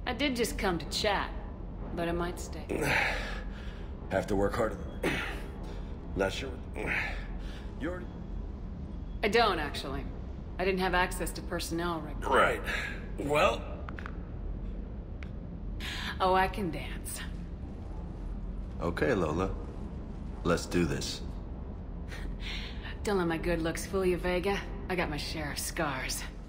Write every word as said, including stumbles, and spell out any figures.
I did just come to chat, but I might stay. Have to work harder. Not sure. You're... I don't, actually. I didn't have access to personnel right now. Right. Well... Oh, I can dance. Okay, Lola. Let's do this. Don't let my good looks fool you, Vega. I got my share of scars.